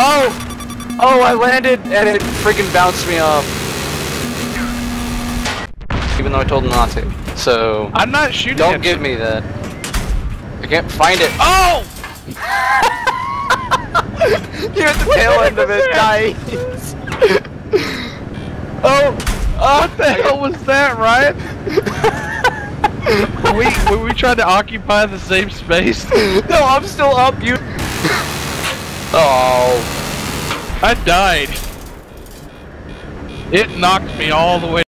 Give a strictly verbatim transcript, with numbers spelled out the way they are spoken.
Oh! Oh, I landed and it freaking bounced me off. Even though I told him not to. So... I'm not shooting Don't at give you. me that. I can't find it. Oh! You're at the tail end of it. Nice. Oh! Oh! What the hell was that, Ryan? were, we, were we trying to occupy the same space? No, I'm still up. You. Oh. I died. It knocked me all the way.